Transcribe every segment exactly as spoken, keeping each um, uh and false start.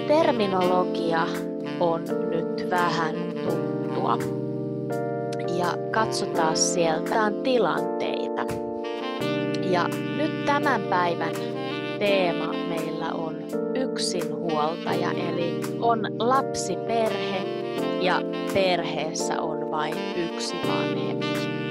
terminologia on nyt vähän tuttua. Ja katsotaan sieltä tilanteita. Ja nyt tämän päivän teema meillä on yksinhuoltaja, eli on lapsiperhe ja perheessä on vain yksi vanhempi.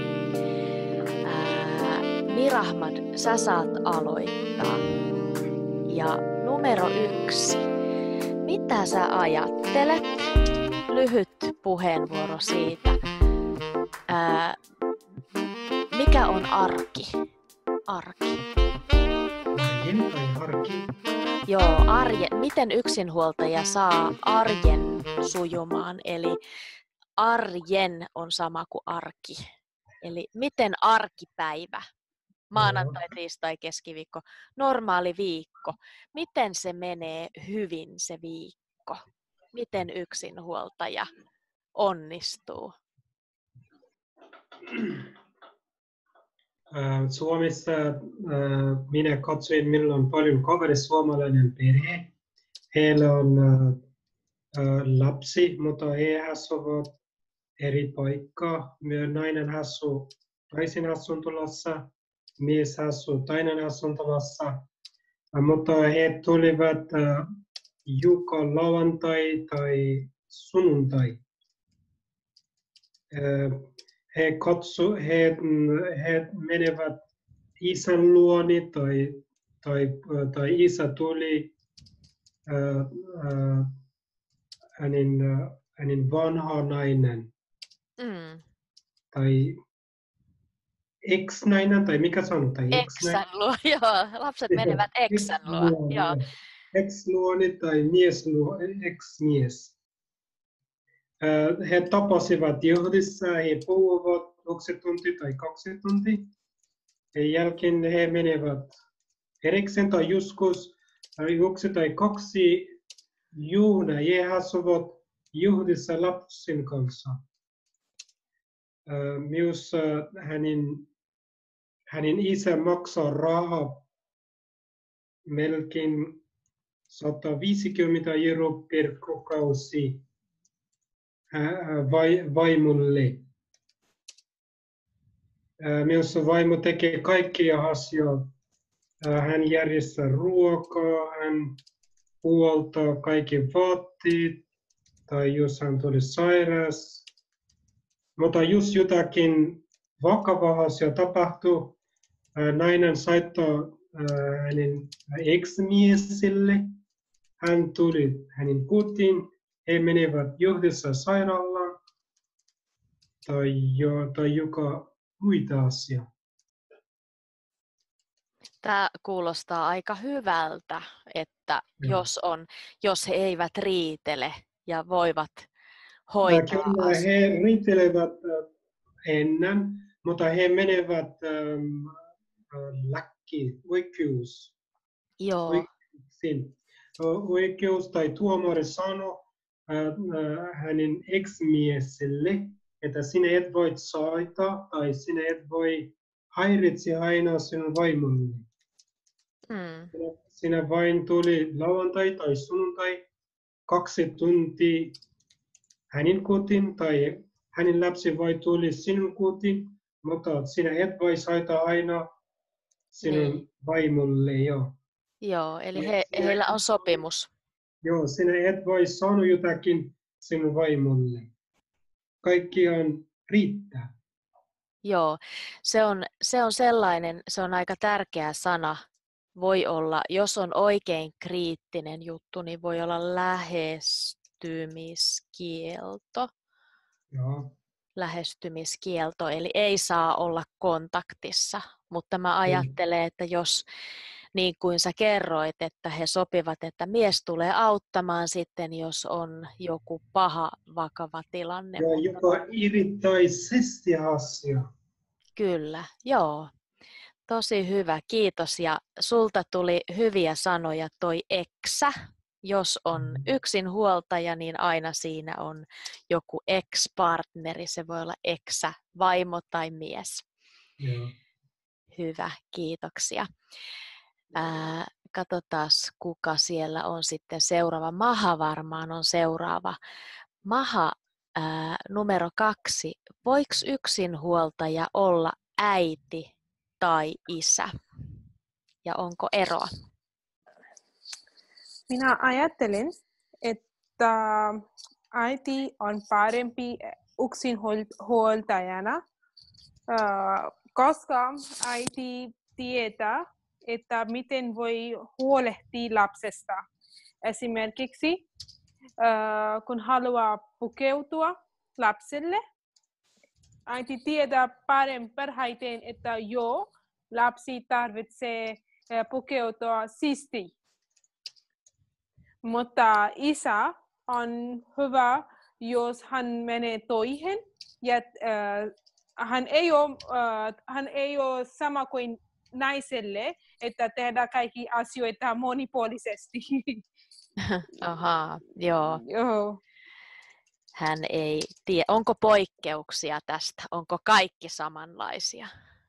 Ää, Mirahmad, sä saat aloittaa. Ja numero yksi. Mitä sä ajattelet? Lyhyt puheenvuoro siitä. Ää, mikä on arki? Arki. Arjen tai arki? Joo, arje. Miten yksinhuoltaja saa arjen sujumaan? Eli arjen on sama kuin arki. Eli miten arkipäivä? Maanantai, tiistai, keskiviikko, normaali viikko. Miten se menee hyvin se viikko? Miten yksinhuoltaja onnistuu? Suomessa minä katsoin, minulla on paljon kaveri suomalainen perhe. Heillä on lapsi, mutta he asuvat eri paikkaa. Nainen asuu toisen asuntolassa, mies asuu toinen asuntolassa. Mutta he tulivat joka lauantai tai sunnuntai. He, katso, he, he menevät isän luoni tai, tai, tai isä tuli äh, äh, hänen, hänen vanha nainen. Mm. Tai ex-nainen, tai mikä sanotaan? Eksän luo, joo. Lapset menevät eksän luo. Joo. Ex-luoni tai miesluo, ex-mies. He tapasivat yhdessä, he puhuvat yksi tunti tai kaksi tuntia. Sen jälkeen he menevät erikseen tai joskus yksi tai kaksi juhna. He asuvat yhdessä lapsen kanssa. Myös hänen, hänen isä maksaa rahaa melkein sata viisikymmentä euroa per kuukausi vaimolle. Myös vaimo tekee kaikkia asioita. Hän järjestää ruokaa, hän huoltaa kaikki vaatteet, tai jos hän tuli sairas. Mutta jos jotakin vakavaa asia tapahtuu, nainen soittaa hänen ex-mieselle. Hän tuli hänen kotiin. He menevät yhdessä sairaalaan tai, jo, tai joka muita asia. Tämä kuulostaa aika hyvältä, että ja. jos, on, jos he eivät riitele ja voivat hoitaa Kyllä, asiaa. he riitelevät ennen, mutta he menevät ähm, lakki, oikeus. Joo. Oikeuksiin. Oikeus tai tuomari sanoo hänen ex-mieselle, että sinä et voi soittaa tai sinä et voi häiritse aina sinun vaimolle. Mm. Sinä vain tuli lauantai tai sunnuntai kaksi tuntia hänen kotiin tai hänen lapsi vai tuli sinun kotiin, mutta sinä et voi soittaa aina sinun niin. vaimolle. Jo. Joo, eli he, heillä on sopimus. Joo, sinä et voi sanoa jotakin sinun vaimolle. Kaikki on riittää. Joo, se on, se on sellainen, se on aika tärkeä sana. Voi olla, jos on oikein kriittinen juttu, niin voi olla lähestymiskielto. Joo. Lähestymiskielto, eli ei saa olla kontaktissa. Mutta mä ajattelen, että jos niin kuin sä kerroit, että he sopivat, että mies tulee auttamaan sitten, jos on joku paha, vakava tilanne. Joo, joka irittaisesti asia. Kyllä, joo. Tosi hyvä, kiitos. Ja sulta tuli hyviä sanoja toi eksä. Jos on yksinhuoltaja, niin aina siinä on joku ex-partneri. Se voi olla eksä, vaimo tai mies. Joo. Hyvä, kiitoksia. Ää, Katsotaan, kuka siellä on sitten seuraava. Maha varmaan on seuraava. Maha, ää, numero kaksi. Voiko yksinhuoltaja olla äiti tai isä? Ja onko eroa? Minä ajattelen, että äiti on parempi yksinhuoltajana, koska äiti tietää, että miten voi huolehtia lapsesta. Esimerkiksi kun haluaa pukeutua lapselle, äiti tietää parhaiten, että joo, lapsi tarvitsee pukeutua siisti. Mutta isä on hyvä, jos hän menee toihin ja äh, hän, ei ole, äh, hän ei ole sama kuin naiselle, että tehdään kaikki asioita monipuolisesti. Ahaa, joo. Joo. Hän ei tiedä. Onko poikkeuksia tästä? Onko kaikki samanlaisia?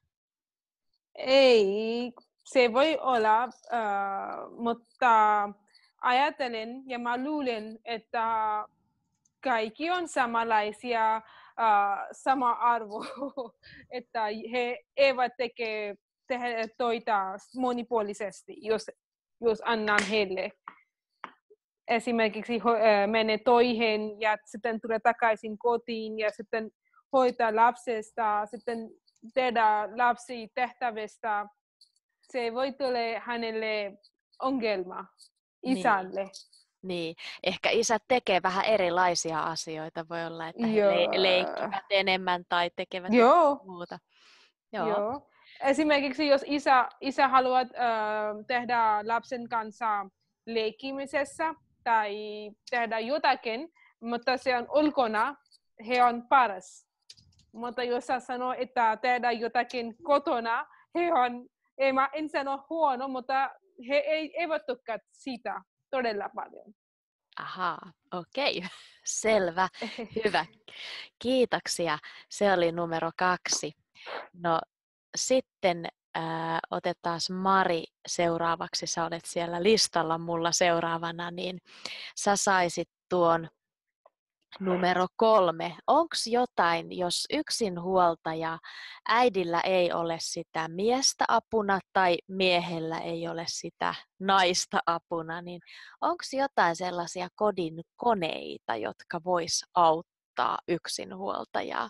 Ei, se voi olla, äh, mutta ajattelen ja mä luulen, että kaikki on samanlaisia, uh, sama arvo, että he eivät teke tehdä töitä monipuolisesti, jos, jos annan heille. Esimerkiksi uh, mene toihin ja sitten tulee takaisin kotiin ja sitten hoitaa lapsesta, sitten tehdä lapsi tehtävistä. Se voi tulla hänelle ongelma. Isälle. Niin. niin, ehkä isät tekee vähän erilaisia asioita. Voi olla, että he Joo. le- leikkivät enemmän tai tekevät Joo. muuta. Joo. Joo. Esimerkiksi jos isä, isä haluaa äh, tehdä lapsen kanssa leikkimisessä tai tehdä jotakin, mutta se on ulkona, he on paras. Mutta jos sä sanoo, että tehdä jotakin kotona, he on, ei mä en sano huono, mutta he eivät tykkää sitä todella paljon. Ahaa, okei. Okay. Selvä. Hyvä. Kiitoksia. Se oli numero kaksi. No sitten äh, otetaan Mari seuraavaksi. Sä olet siellä listalla mulla seuraavana, niin sä saisit tuon numero kolme. Onko jotain, jos yksinhuoltaja äidillä ei ole sitä miestä apuna tai miehellä ei ole sitä naista apuna, niin onko jotain sellaisia kodin koneita, jotka vois auttaa yksinhuoltajaa?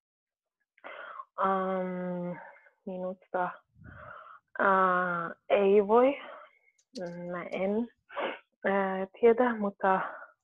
Um, minusta uh, ei voi. Mä en uh, tiedä, mutta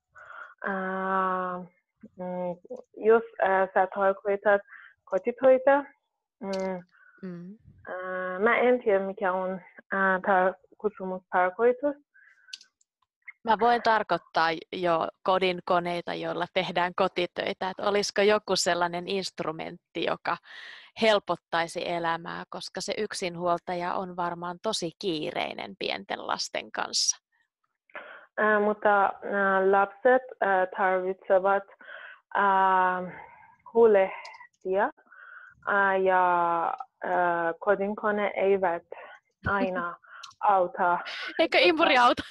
Uh, mm, jos uh, sä tarkoitat kotitöitä, mm, mm. Uh, mä en tiedä mikä on uh, tar- kutsumustarkoitus. Mä voin tarkoittaa jo kodin koneita, joilla tehdään kotitöitä. Että olisiko joku sellainen instrumentti, joka helpottaisi elämää, koska se yksinhuoltaja on varmaan tosi kiireinen pienten lasten kanssa. Uh, mutta uh, lapset uh, tarvitsevat uh, huolehtia uh, ja uh, kodinkone eivät aina auta. Eikö impuri auta?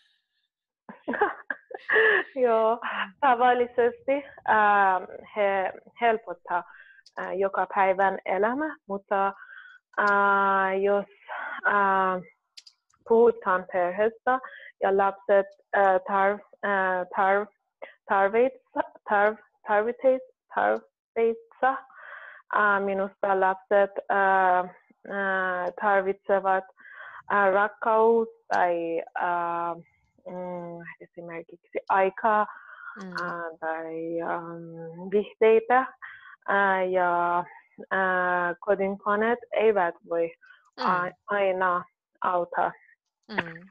Joo, tavallisesti uh, he helpottaa uh, joka päivän elämä, mutta uh, jos uh, puhutaan perheestä, ja lapset uh, tarv, uh, tarv, tarvitsa, tarv, tarvitsa, tarvitsa. Uh, minusta lapset uh, uh, tarvitsevat uh, rakkaus tai uh, mm, esimerkiksi aikaa mm. uh, tai um, vihteitä uh, ja uh, kodinkoneet eivät voi mm. a, aina auttaa. Mm.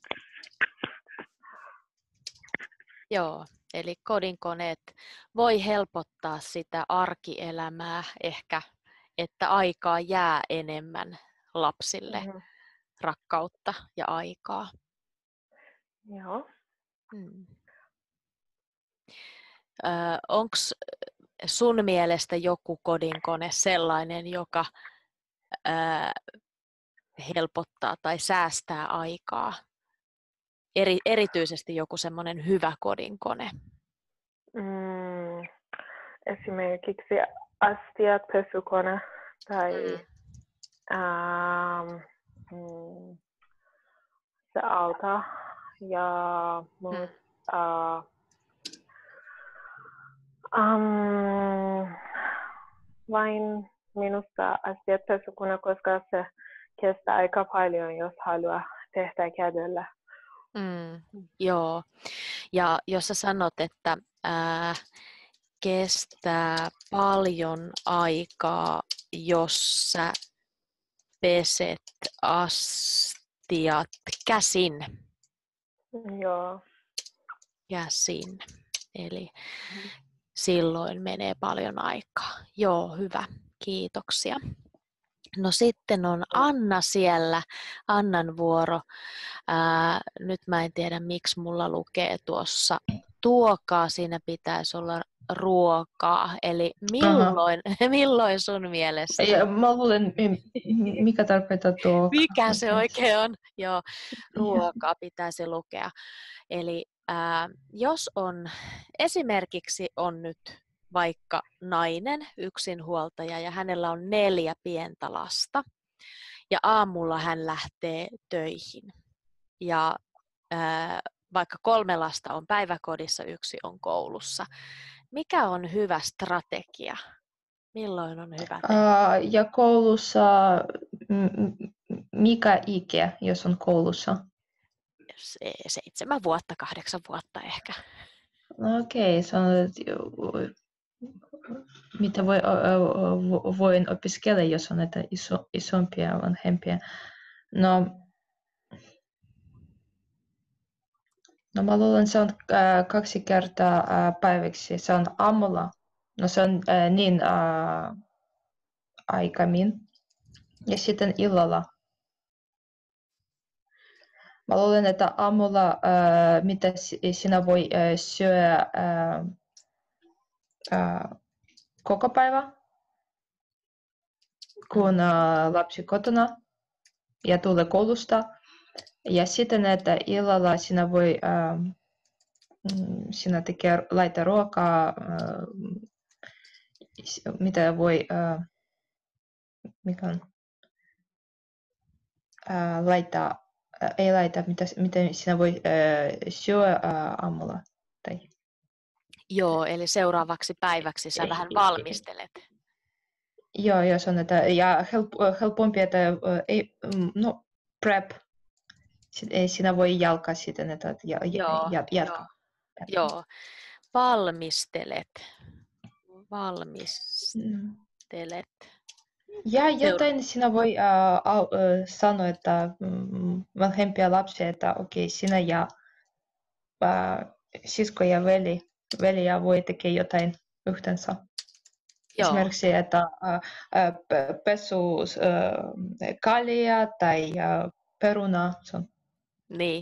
Joo, eli kodinkoneet voi helpottaa sitä arkielämää ehkä, että aikaa jää enemmän lapsille, mm-hmm. rakkautta ja aikaa. Joo. Hmm. Onko sun mielestä joku kodinkone sellainen, joka ö, helpottaa tai säästää aikaa? Eri, erityisesti joku semmoinen hyvä kodinkone. Mm, esimerkiksi astiat, pesukone tai mm. ähm, mm, se auttaa ja muut, mm. äh, um, vain minusta astiat pesukone, koska se kestää aika paljon, jos haluaa tehdä kädellä. Mm, joo, ja jos sä sanot, että ää, kestää paljon aikaa, jos sä peset astiat käsin. Joo. Käsin, eli mm. silloin menee paljon aikaa. Joo, hyvä, kiitoksia. No sitten on Anna siellä, Annan vuoro. Ää, nyt mä en tiedä, miksi mulla lukee tuossa tuokaa, siinä pitäisi olla ruokaa. Eli milloin, milloin sun mielestä? Ja mä luulen, mikä tarkoittaa tuokaa. Mikä se oikein on? Joo, ruokaa pitäisi lukea. Eli ää, jos on, esimerkiksi on nyt vaikka nainen, yksinhuoltaja, ja hänellä on neljä pientä lasta, ja aamulla hän lähtee töihin. Ja ää, vaikka kolme lasta on päiväkodissa, yksi on koulussa. Mikä on hyvä strategia? Milloin on hyvä tehdä? Uh, ja koulussa, m- mikä ikä, jos on koulussa? Se, seitsemän vuotta, kahdeksan vuotta ehkä. No okei, okay, mitä voi, voin opiskella, jos on näitä iso, isompia vanhempia. No, no mä luulen, se on äh, kaksi kertaa äh, päiväksi. Se on aamulla. No se on äh, niin äh, aikaisin. Ja sitten illalla. Mä luulen, että aamulla äh, mitä sinä voi äh, syödä äh, äh, koko päivä, kun äh, lapsi kotona ja tulee koulusta. Ja sitten, että illalla sinä voi äh, sinä tekee laittaa ruokaa, äh, mitä voi äh, mikä on, äh, laittaa, äh, ei laita, mitä, miten sinä voi äh, syödä äh, aamulla. Tai... Joo, eli seuraavaksi päiväksi sä vähän valmistelet. Joo, joo, se on, että, ja help, helpompi, että ei, no, prep, ei sinä voi jalkaa sitten, että ja, joo, jatka. Joo, joo, valmistelet, valmistelet. Ja joten sinä voi uh, uh, sanoa, että um, vanhempia lapsia, että okei, okay, sinä ja uh, sisko ja veli, veli ja voi tekee jotain yhteensä. Joo. Esimerkiksi, että uh, uh, pesu uh, kalia tai uh, peruna. Niin.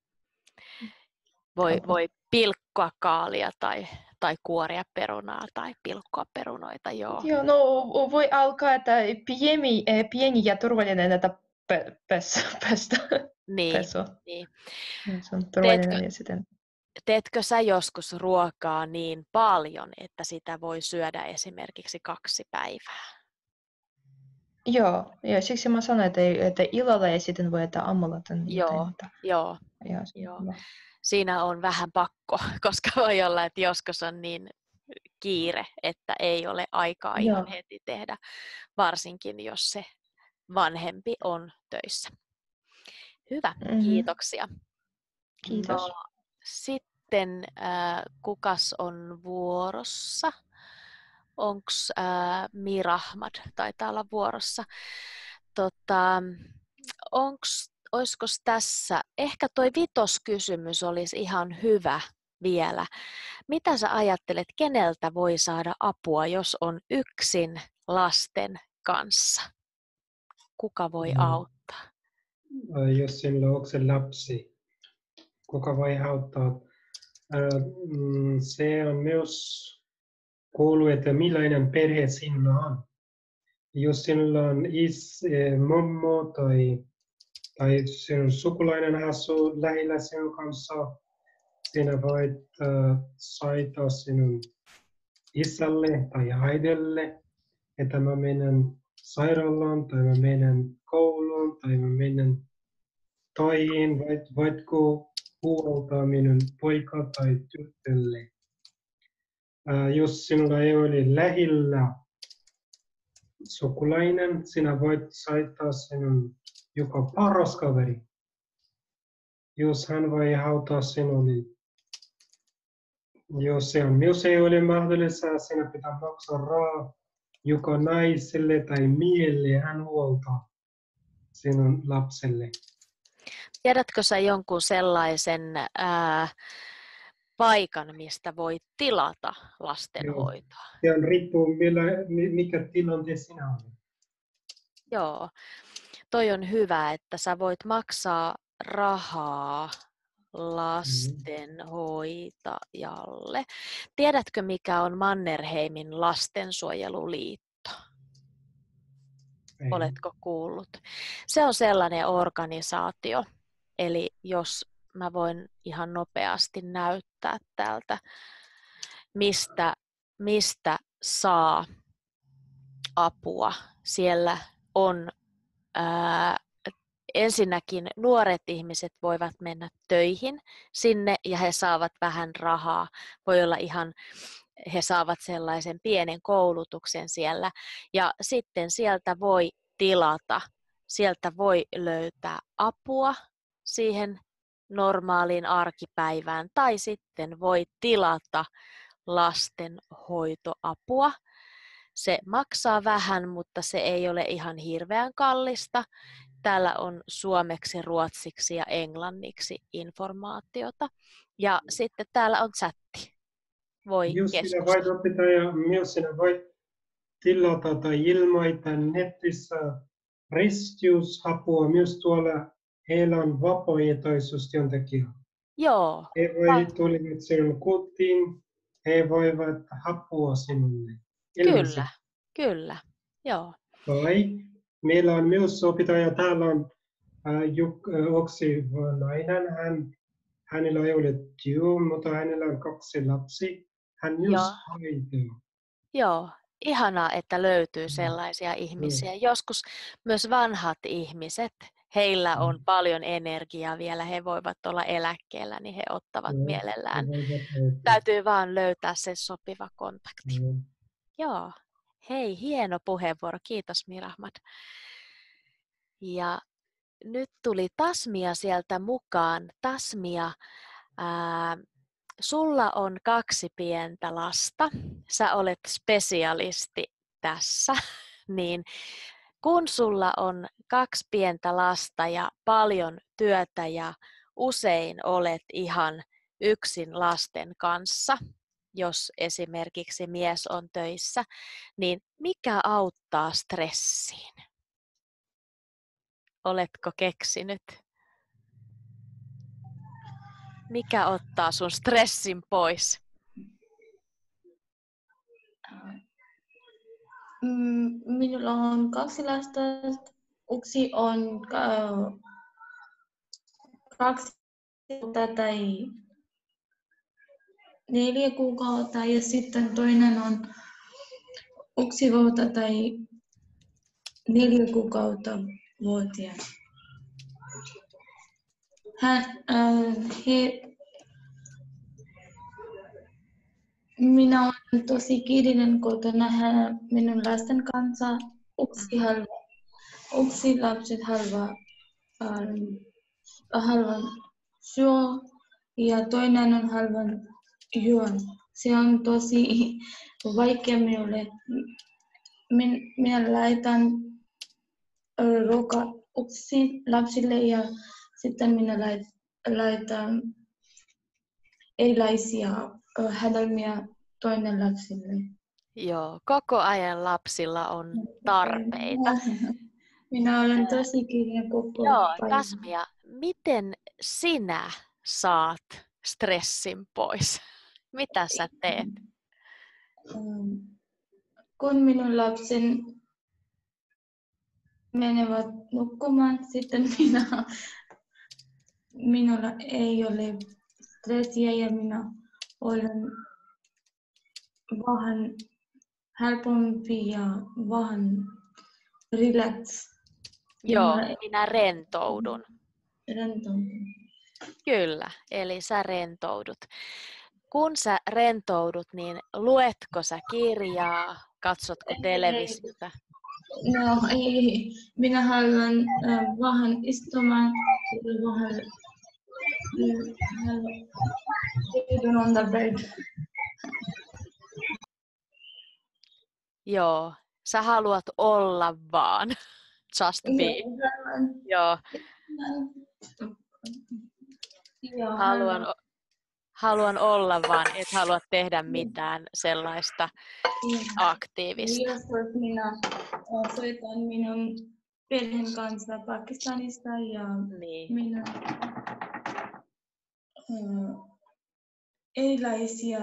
Voi, voi pilkkoa kaalia tai, tai kuoria perunaa tai pilkkoa perunoita, joo. Joo, no voi alkaa, että pieni, pieni ja turvallinen, että pe, pes, pestä. Niin, pesu. niin. Se on turvallinen teetkö, ja sitten... teetkö sä joskus ruokaa niin paljon, että sitä voi syödä esimerkiksi kaksi päivää? Joo, ja siksi mä sanoin, että, että illalla ja sitten voi, että aamulla. Joo, joo, joo, joo. Siinä on vähän pakko, koska voi olla, että joskus on niin kiire, että ei ole aikaa ihan joo. heti tehdä, varsinkin jos se vanhempi on töissä. Hyvä, mm-hmm. kiitoksia. Kiitos. No, sitten äh, kukas on vuorossa? Onko äh, Mirahmad, taitaa olla vuorossa. Tota, onks, olisiko tässä, ehkä toi vitoskysymys olisi ihan hyvä vielä. Mitä sä ajattelet, keneltä voi saada apua, jos on yksin lasten kanssa? Kuka voi no. auttaa? Jos sinulla on se lapsi, kuka voi auttaa? Se on myös kuuluu, että millainen perhe sinulla on. jos sinulla on is, mommo tai, tai sinun sukulainen asuu lähellä sinun kanssa, sinä voit uh, soittaa sinun isälle tai äidille, että mä menen sairaalaan tai mä menen kouluun tai mä menen töihin, voit, voitko huoltaa minun poika tai tytölle. Uh, jos sinulla ei ole lähellä sukulainen, sinä voit soittaa sinun joka paras kaveri. Jos hän voi auttaa sinulle. Jos se on myös ei ole mahdollista, sinä pitää maksaa rahaa joka naiselle tai miehelle hän huoltaa sinun lapselle. Tiedätkö sä jonkun sellaisen ää, paikan, mistä voit tilata lastenhoitoa? Se on riippuu, mikä tilanne sinä olet. Joo, toi on hyvä, että sä voit maksaa rahaa lastenhoitajalle. Tiedätkö, mikä on Mannerheimin lastensuojeluliitto? Ei. Oletko kuullut? Se on sellainen organisaatio, eli jos mä voin ihan nopeasti näyttää täältä, mistä, mistä saa apua. Siellä on ää, ensinnäkin nuoret ihmiset voivat mennä töihin sinne ja he saavat vähän rahaa. Voi olla ihan, he saavat sellaisen pienen koulutuksen siellä ja sitten sieltä voi tilata, sieltä voi löytää apua siihen normaaliin arkipäivään tai sitten voi tilata lastenhoitoapua. Se maksaa vähän, mutta se ei ole ihan hirveän kallista. Täällä on suomeksi, ruotsiksi ja englanniksi informaatiota. Ja sitten täällä on chatti. Voi Jos sinä keskustella. voit opettaja, myös sinä voit tilata tai ilmoittaa netissä ristiusapua myös tuolla. Heillä on vapaaehtoisuustyöntekijä. Joo. He voivat tulla sinun kotiin, he voivat apua sinulle. Ilmeisesti. Kyllä, kyllä. Joo. Tai meillä on myös opettaja, täällä on äh, yksi nainen, hän, hänellä ei ole työ, mutta hänellä on kaksi lapsi. Hän myös hoitaa. Joo. Ihanaa, että löytyy sellaisia ihmisiä. Mm. Joskus myös vanhat ihmiset, heillä on mm. paljon energiaa vielä, he voivat olla eläkkeellä, niin he ottavat mm. mielellään. Mm. Täytyy vaan löytää se sopiva kontakti. Mm. Joo. Hei, hieno puheenvuoro. Kiitos Mirahmad. Ja nyt tuli Tasmia sieltä mukaan. Tasmia, ää, sulla on kaksi pientä lasta. Sä olet spesialisti tässä. Niin kun sulla on kaksi pientä lasta ja paljon työtä ja usein olet ihan yksin lasten kanssa, jos esimerkiksi mies on töissä, niin mikä auttaa stressiin? Oletko keksinyt? Mikä ottaa sun stressin pois? Minulla on kaksi lasta. Yksi on äh, kaksi tai neljä kuukautta ja sitten toinen on yksi vuotta tai neljä kuukautta vuotia. Hän, äh, he, minä olen tosi kiireinen kotona hän, minun lasten kanssa. Yksi, halva, yksi lapset halva, ähm, halvan syö ja toinen on halvan juon. Se on tosi vaikea minulle. Min, minä laitan ruokaa yksin lapsille ja sitten minä laitan erilaisia hedelmiä toinen lapsille. Joo, koko ajan lapsilla on tarpeita. Minä olen tosi kiinni koko Joo, päivän. Tasmia, miten sinä saat stressin pois? Mitä sä teet? Kun minun lapsen menevät nukkumaan. Sitten minä, minulla ei ole stressiä ja minä olen vähän helpompi ja vähän relax. Joo, minä rentoudun. Rentoudun. Kyllä, eli sä rentoudut. Kun sä rentoudut, niin luetko sä kirjaa, katsotko televisiota? No ei, minä haluan äh, vähän istumaan, vähän uh, on the bed. Joo, sä haluat olla vaan, just be. Joo. Joo, Haluan, haluan olla vaan, et halua tehdä mitään sellaista aktiivista. Joskus minä soitan minun perheen kanssa Pakistanista ja Niin. minä uh, erilaisia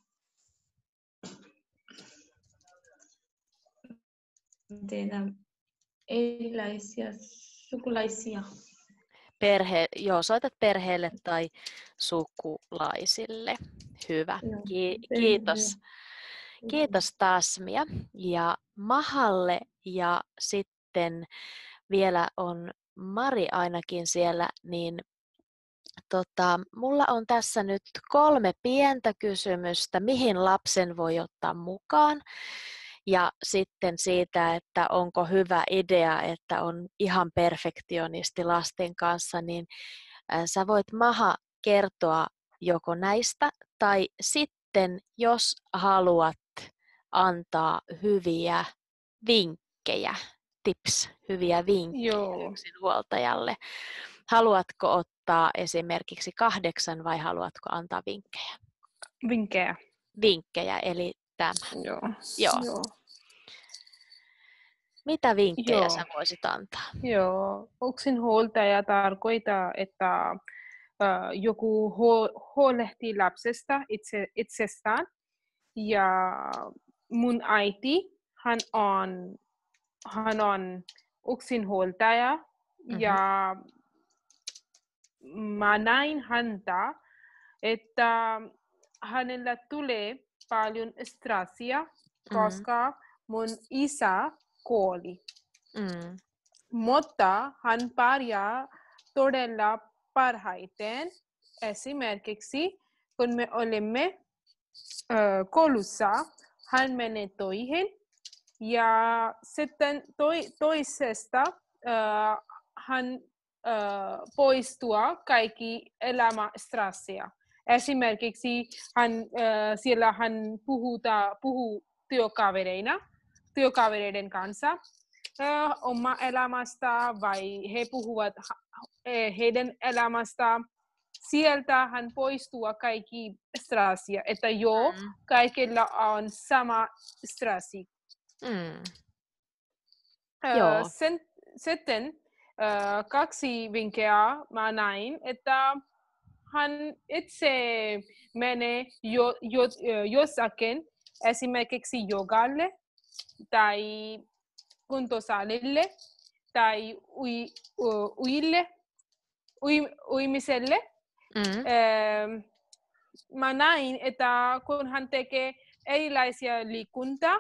tehdä erilaisia sukulaisia. Perhe, joo, soitat perheelle tai sukulaisille. Hyvä. Ki- kiitos. Kiitos Tasmia. Ja Mahalle ja sitten vielä on Mari ainakin siellä, niin tota, mulla on tässä nyt kolme pientä kysymystä, mihin lapsen voi ottaa mukaan. Ja sitten siitä, että onko hyvä idea, että on ihan perfektionisti lasten kanssa, niin sä voit Maha kertoa joko näistä, tai sitten jos haluat antaa hyviä vinkkejä, tips, hyviä vinkkejä yksinhuoltajalle. Haluatko ottaa esimerkiksi kahdeksan vai haluatko antaa vinkkejä? Vinkkejä. Vinkkejä, eli tämä. Joo. Joo. Joo. Mitä vinkkejä Joo. sä voisit antaa? Joo. Yksinhuoltaja tarkoittaa, että äh, joku huo- huolehtii lapsesta itse, itsestään. Ja mun äiti, hän on, hän on yksinhuoltaja. Mm-hmm. Ja mä näin häntä, että hänellä tulee paljon stressiä, koska mm. mun isä kuoli. Mm. Mutta hän pärjää todella parhaiten. Esimerkiksi kun me olemme äh, koulussa, hän menee töihin ja sitten toi, toisesta äh, hän äh, poistuu kaikki elämästressiä. Esimerkiksi hän, äh, siellä hän puhuta, puhuu työkavereina, työkavereiden kanssa äh, oma elämästä vai he puhuvat äh, heidän elämästä. Sieltä hän poistuu kaikki stressiä, että joo, mm. kaikilla on sama stressi. Mm. Äh, joo. Sen, sitten äh, kaksi vinkkiä mä näin, että hän itse menee jo, jo, jossakin esimerkiksi jogalle tai kuntosalille tai ui, u, uille, ui, uimiselle. Mm. Ähm, mä näin, että kun hän tekee erilaisia liikuntaa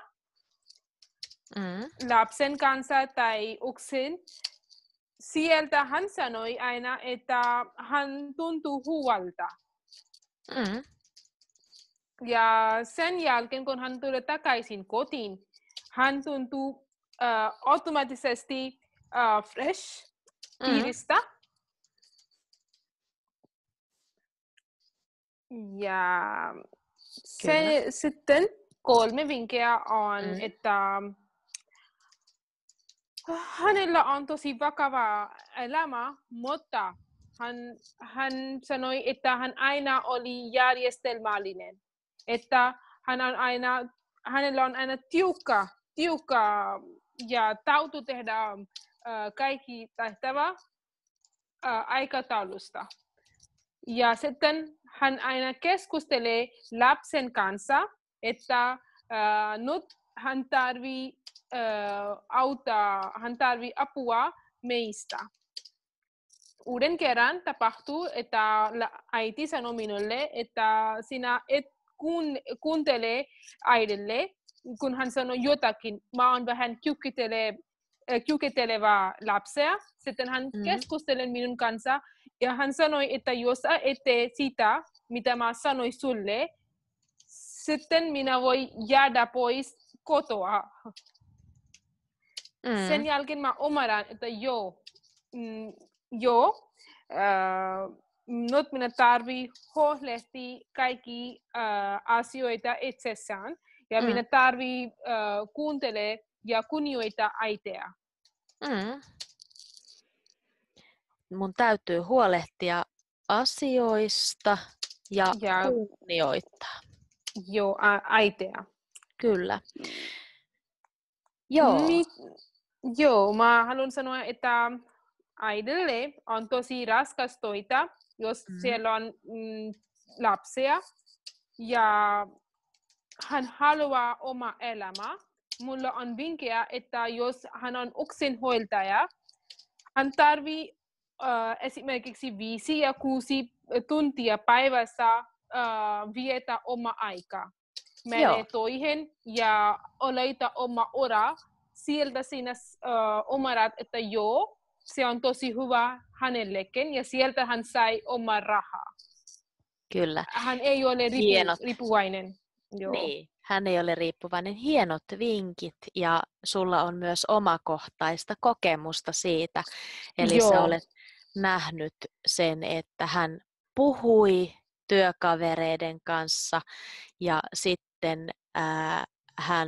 mm. lapsen kanssa tai yksin, sieltä hän sanoi aina, että hän tuntuu huolta. Mm. Ja sen jälkeen, kun hän tulee takaisin kotiin, hän tuntuu uh, automaattisesti uh, fresh, fiilistä. Mm. Ja se, sitten kolme vinkkiä on, mm. että hänellä on tosi vakava elämä, mutta hän, hän sanoi, että hän aina oli järjestelmällinen. Että hän on aina, hänellä on aina tiukka, tiukka ja täytyy tehdä äh, kaikki tehtävä äh, aikataulusta. Ja sitten hän aina keskustelee lapsen kanssa, että äh, nyt hän tarvitsee auttaa, hän tarvitsee apua meistä. Uuden kerran tapahtuu, että äiti sanoo minulle, että sinä et kuuntele äidille, kun hän sanoo jotakin. Mä oon vähän kiukitteleva lapsia. Sitten hän mm. keskusteli minun kanssa ja hän sanoi, että jos sä et tee sitä, mitä mä sanoin sulle, sitten minä voi jäädä pois kotoa. Mm. Sen jälkeen mä ymmärrän, että joo, mm, joo äh, nyt minä tarvii huolehtia kaikki äh, asioita itsessään ja mm. minä tarvii äh, kuuntele ja kunnioita äitiä. Mm. Mun täytyy huolehtia asioista ja, ja kunnioittaa. Joo, äitiä. Kyllä. Joo. Mi- joo, mä haluan sanoa, että äidille on tosi raskas toita, jos mm. siellä on mm, lapsia ja hän haluaa oma elämä. Mulla on vinkkejä, että jos hän on yksinhuoltaja, hän tarvitsee äh, esimerkiksi viisi ja kuusi tuntia päivässä äh, viettää oma aikaa. Mene toihin ja aloita oma ura. Sieltä sinä äh, ymmärrät, että joo, se on tosi hyvä hänellekin ja sieltä hän sai oma rahaa. Kyllä. Hän ei ole riippu, riippuvainen. Joo. Niin, hän ei ole riippuvainen. Hienot vinkit ja sulla on myös omakohtaista kokemusta siitä. Eli joo. Sä olet nähnyt sen, että hän puhui työkavereiden kanssa ja sitten ää, hän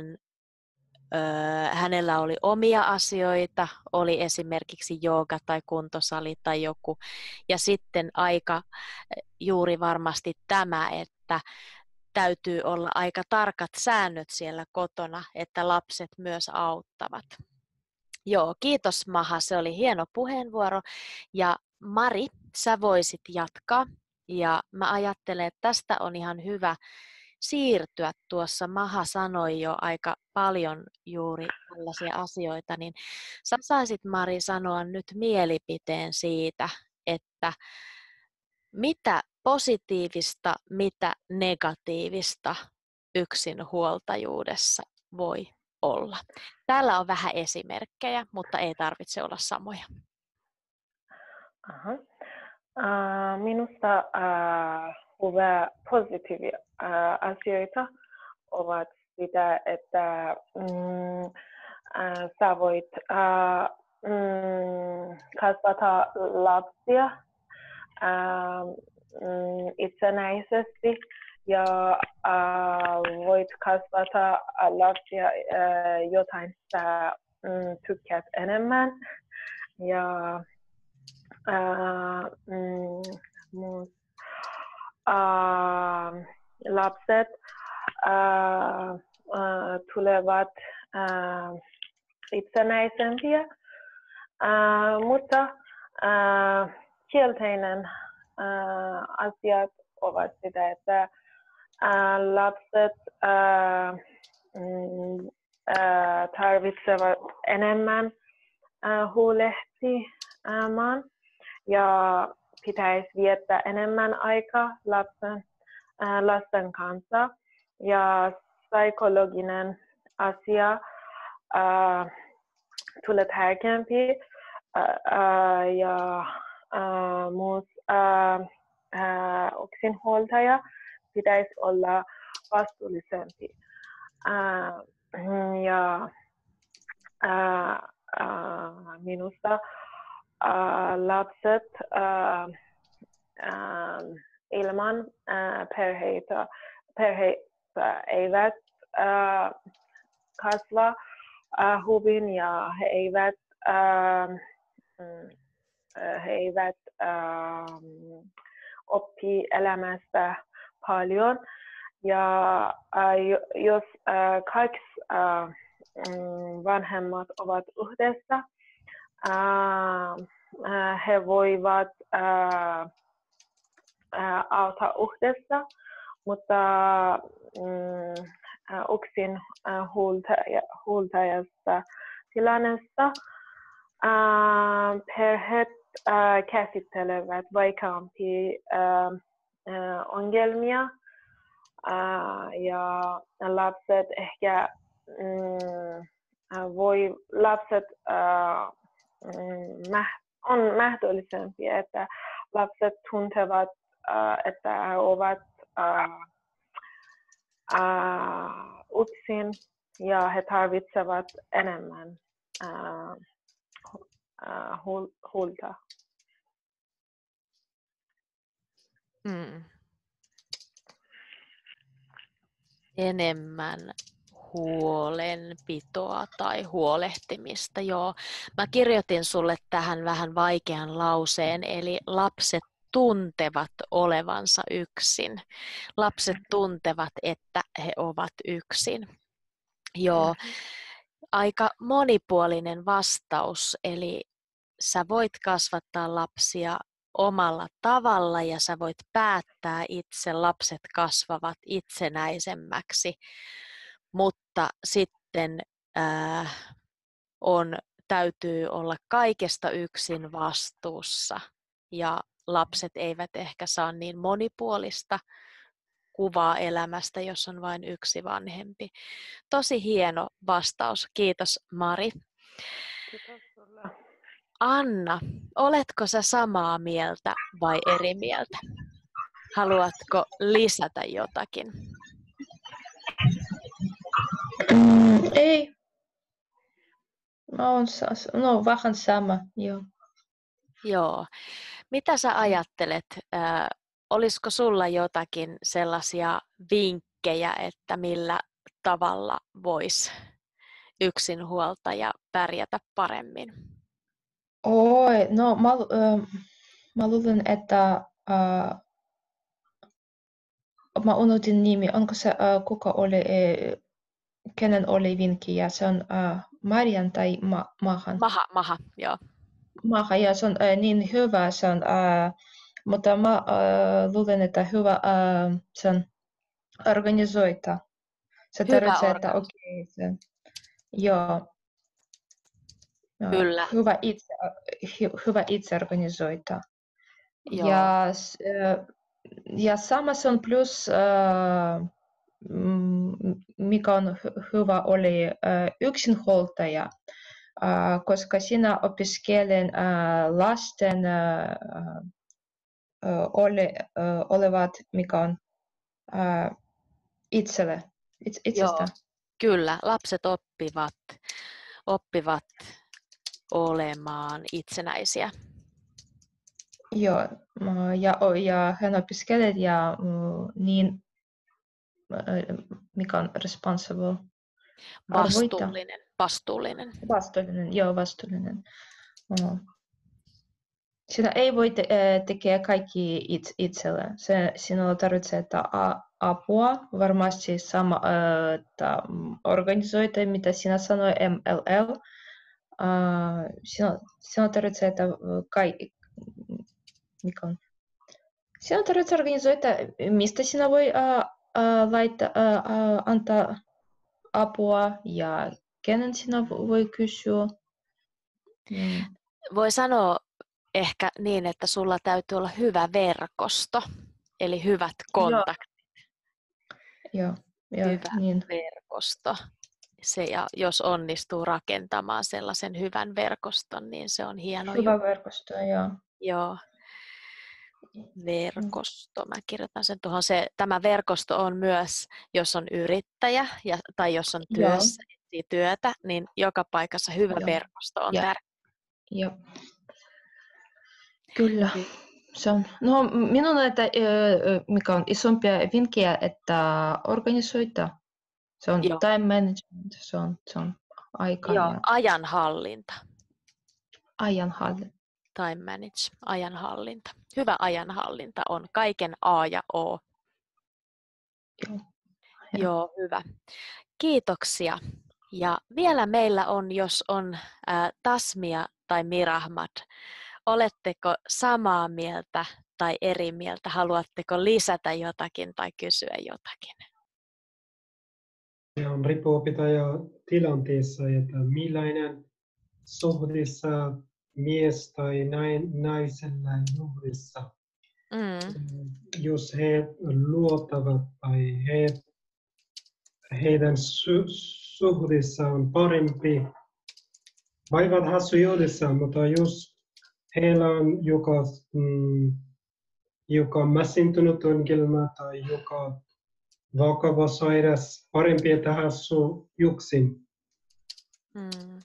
hänellä oli omia asioita, oli esimerkiksi jooga tai kuntosali tai joku. Ja sitten aika juuri varmasti tämä, että täytyy olla aika tarkat säännöt siellä kotona, että lapset myös auttavat. Joo, kiitos Maha, se oli hieno puheenvuoro. Ja Mari, sä voisit jatkaa. Ja mä ajattelen, että tästä on ihan hyvä siirtyä. Tuossa Maha sanoi jo aika paljon juuri tällaisia asioita, niin sä saisit Mari sanoa nyt mielipiteen siitä, että mitä positiivista, mitä negatiivista yksinhuoltajuudessa voi olla. Täällä on vähän esimerkkejä, mutta ei tarvitse olla samoja. Aha. Uh, minusta uh, hyvä positiivisia uh, asioita ovat sitä, että mm, uh, sä voit uh, mm, kasvattaa lapsia uh, mm, itsenäisesti ja uh, voit kasvattaa lapsia uh, jotain sä mm, tykkäät enemmän. Ja Uh, mm, uh, lapset uh, uh, tulevat uh, itsenäisempiä, uh, mutta uh, kielteinen uh, asiat ovat sitä, että uh, lapset uh, mm, uh, tarvitsevat enemmän uh, huolehtimaan. Ja pitäisi viettää enemmän aikaa lapsen, äh, lasten kanssa. Ja psykologinen asia äh, tulee tärkeämpi. Äh, äh, ja äh, myös äh, äh, yksinhuoltaja pitäisi olla vastuullisempi. Äh, ja äh, äh, minusta Uh, lapset uh, uh, ilman uh, perheitä, perheitä eivät uh, kasva uh, hyvin ja he eivät, uh, he eivät uh, oppi elämästä paljon. Ja uh, jos uh, kaksi uh, vanhemmat ovat yhdessä, Uh, uh, he voivat uh, uh, auttaa yhdessä, mutta um, yksin huoltaja, huoltajasta tilannessa. Uh, perheet uh, käsittelevät vaikeampia uh, uh, ongelmia uh, ja lapset ehkä mm, uh, voi lapset uh, mm, on mahdollisempi, että lapset tuntevat, uh, että he ovat uh, uh, yksin ja he tarvitsevat enemmän uh, uh, huolta. Mm. Enemmän huolenpitoa tai huolehtimista, joo. Mä kirjoitin sulle tähän vähän vaikean lauseen, eli lapset tuntevat olevansa yksin. Lapset tuntevat, että he ovat yksin. Joo, aika monipuolinen vastaus, eli sä voit kasvattaa lapsia omalla tavalla ja sä voit päättää itse, lapset kasvavat itsenäisemmäksi, mutta sitten ää, on, täytyy olla kaikesta yksin vastuussa ja lapset eivät ehkä saa niin monipuolista kuvaa elämästä, jos on vain yksi vanhempi. Tosi hieno vastaus. Kiitos Mari. Kiitos sulle. Anna, oletko sä samaa mieltä vai eri mieltä? Haluatko lisätä jotakin? Mm, ei. No, no vähän sama, joo. Joo. Mitä sä ajattelet? Äh, olisiko sulla jotakin sellaisia vinkkejä, että millä tavalla voisi yksinhuoltaja pärjätä paremmin? Oi, no mä, äh, mä luulen, että äh, mä unohdin nimi. Onko se, äh, kuka oli, äh, kenen oli vinkki? Ja se on äh, Marian tai Ma- Mahan? Maha, Maha, joo. Maha, ja se on äh, niin hyvä. Se on, äh, mutta mä äh, luulen, että hyvä äh, se on organisoita. Se Hyvä tarvitsee, että organi- okei, okay, se, joo. Kyllä. Hyvä itse, hyvä itse organisoita. Joo. Ja, ja sama se on plus, mikä on hyvä, oli yksinhuoltaja, koska siinä opiskelen lasten ole, olevat, mikä on itselle, itsestä. Joo. Kyllä, lapset oppivat, oppivat olemaan itsenäisiä. Joo, ja, ja hän opiskelee ja niin, mikä on responsible? Vastuullinen. Vastuullinen. Vastuullinen, joo, vastuullinen. Oh. Sinä ei voi te- tekee kaikki it- itselle. Se, sinulla tarvitsee että apua, varmasti sama että organisoita, mitä sinä sanoi, M L L. Uh, sinä, sinä tarvitsee, että kaikki, mikä on? Sinä tarvitsee organisoida, mistä sinä voi uh, uh, laittaa, uh, uh, antaa apua ja kenen sinä voi kysyä. Mm. Voi sanoa ehkä niin, että sulla täytyy olla hyvä verkosto, eli hyvät kontaktit. Joo, joo, hyvä niin. verkosto. Se, ja jos onnistuu rakentamaan sellaisen hyvän verkoston, niin se on hieno Hyvä juttu. verkosto, joo. Joo. Verkosto. Mä kirjoitan sen tuohon. Se, tämä verkosto on myös, jos on yrittäjä ja, tai jos on työssä, etsii työtä, niin joka paikassa hyvä Joo. verkosto on Ja. tärkeä. Joo. Kyllä. Se on. No, minun että mikä on isompia vinkkejä, että organisoida. Se on Joo. time management, se on, se on aika. Joo, ja ajanhallinta. Ajanhallinta. Time manage, ajanhallinta. Hyvä ajanhallinta on kaiken A ja O. Joo. Joo, hyvä. Kiitoksia. Ja vielä meillä on, jos on ä, Tasmia tai Mirahmat, oletteko samaa mieltä tai eri mieltä? Haluatteko lisätä jotakin tai kysyä jotakin? Se on riippuvapitäjä tilanteessa, että millainen suhteessa mies tai naisella juhdissa. Mm. Jos he luottavat tai he, heidän su- suhteessa on parempi, vaivat hassujuudessa, mutta jos heillä on joka, mm, joka massentunut ongelma tai joka vakava sairas, parempi että hassu yksin. Mm.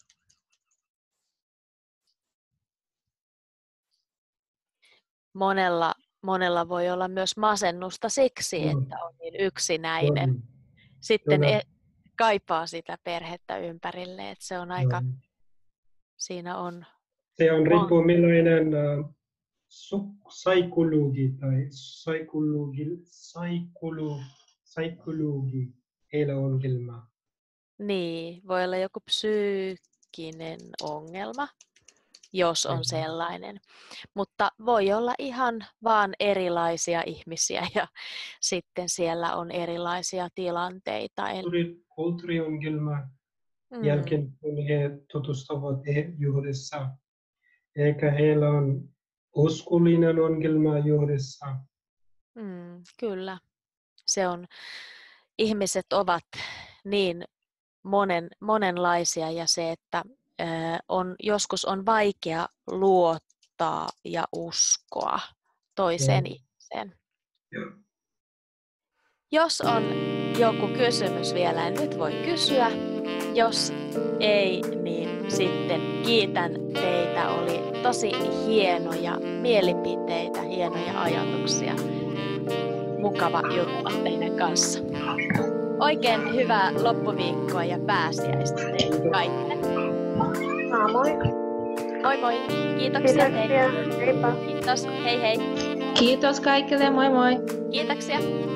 Monella, monella voi olla myös masennusta siksi, Mm. että on niin yksinäinen. Mm. Sitten Kyllä. e- kaipaa sitä perhettä ympärille, että se on aika, Mm. siinä on. Se on riippuu millainen uh, psykologi tai psykologi, psykologi, psykologi heillä on ongelma. Niin, voi olla joku psyykkinen ongelma, jos on Mm. sellainen. Mutta voi olla ihan vaan erilaisia ihmisiä ja sitten siellä on erilaisia tilanteita. Eli Kulttuuriongelma mm. jälkeen, kun he tutustuvat juhdessa. Eikä heillä on uskollinen ongelma juhdessa. Mm, kyllä. Se on, ihmiset ovat niin monen, monenlaisia ja se, että ö, on, joskus on vaikea luottaa ja uskoa toiseen Joo. ihmiseen. Joo. Jos on joku kysymys vielä, niin nyt voi kysyä. Jos ei, niin sitten kiitän teitä. Oli tosi hienoja mielipiteitä, hienoja ajatuksia. Mukava jutella teidän kanssa. Oikein hyvää loppuviikkoa ja pääsiäistä teille kaikille. Moi. Moi moi. Kiitoksia teille. Kiitoksia. Heippa. Kiitos. Hei hei. Kiitos kaikille, moi moi! Kiitoksia.